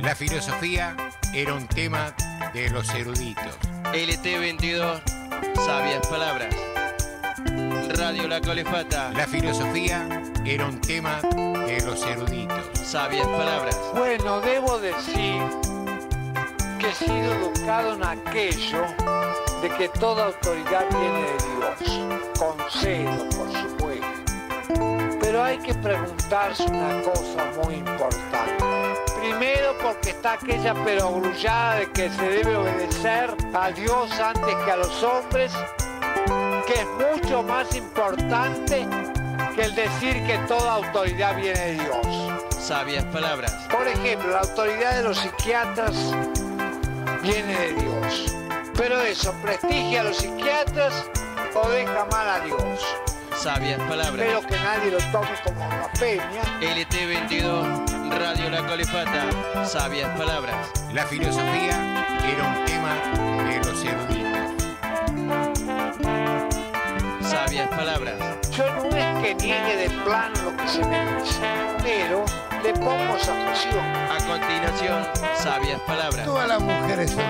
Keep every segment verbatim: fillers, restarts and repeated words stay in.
La filosofía era un tema de los eruditos. L T veintidós, sabias palabras. Radio La Colifata. La filosofía era un tema de los eruditos. Sabias palabras. Bueno, debo decir que he sido educado en aquello de que toda autoridad viene de Dios. Concedo, por supuesto. Pero hay que preguntarse una cosa muy importante. Primero, porque está aquella perogrullada de que se debe obedecer a Dios antes que a los hombres, que es mucho más importante que el decir que toda autoridad viene de Dios. Sabias palabras. Por ejemplo, la autoridad de los psiquiatras viene de Dios. Pero eso, ¿prestigia a los psiquiatras o deja mal a Dios? Sabias palabras. Espero que nadie lo tome como blasfemia. L T veintidós, Radio La Colifata. Sabias palabras. La filosofía era un tema de los eruditos. Sabias palabras. Yo no es que niegue de plano lo que se me dice, pero le pongo esa presión. A continuación, sabias palabras. Todas las mujeres son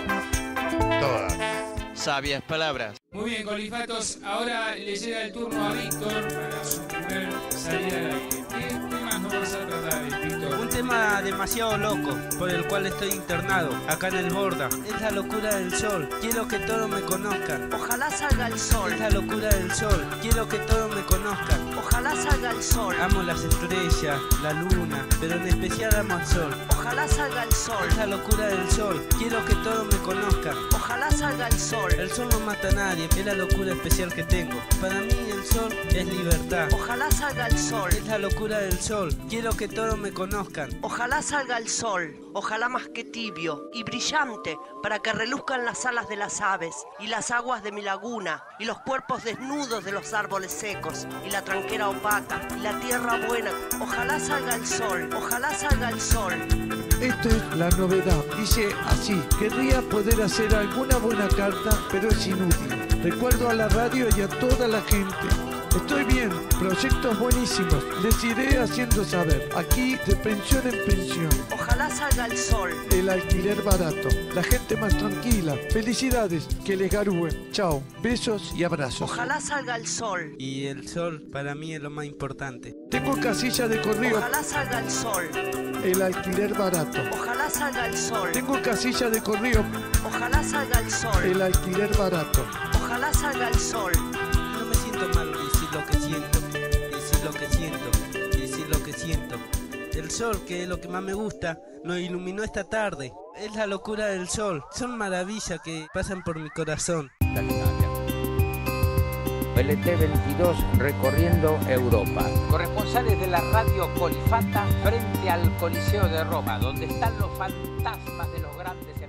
lindas. Todas. Sabias palabras. Muy bien, Colifatos, ahora le llega el turno a Víctor para su primer salida al aire. ¿Qué temas nos vas a tratar, Víctor? Un tema demasiado loco, por el cual estoy internado, acá en el Borda. Es la locura del sol, quiero que todos me conozcan. Ojalá salga el sol. Es la locura del sol, quiero que todos me conozcan. Ojalá salga el sol. Amo las estrellas, la luna, pero en especial amo al sol. Ojalá salga el sol. Es la locura del sol, quiero que todos me conozcan. Ojalá salga el sol. El sol no mata a nadie, es la locura especial que tengo. Para mí el sol es libertad. Ojalá salga el sol. Es la locura del sol, quiero que todos me conozcan. Ojalá salga el sol. Ojalá más que tibio y brillante, para que reluzcan las alas de las aves y las aguas de mi laguna y los cuerpos desnudos de los árboles secos y la tranquera opaca y la tierra buena. Ojalá salga el sol. Ojalá salga el sol. Esto es la novedad. Dice así: querría poder hacer alguna buena carta, pero es inútil. Recuerdo a la radio y a toda la gente. Estoy bien, proyectos buenísimos. Les iré haciendo saber. Aquí de pensión en pensión. Ojalá salga el sol. El alquiler barato. La gente más tranquila. Felicidades, que les garúen. Chao, besos y abrazos. Ojalá salga el sol. Y el sol para mí es lo más importante. Tengo casilla de correo. Ojalá salga el sol. El alquiler barato. Ojalá salga el sol. Tengo casilla de correo. Ojalá salga el sol. El alquiler barato. Ojalá salga el sol. No me siento mal decir lo que siento, decir lo que siento, decir lo que siento. El sol, que es lo que más me gusta, nos iluminó esta tarde. Es la locura del sol. Son maravillas que pasan por mi corazón. L T veintidós recorriendo Europa. Corresponsales de la radio Colifata frente al Coliseo de Roma, donde están los fantasmas de los grandes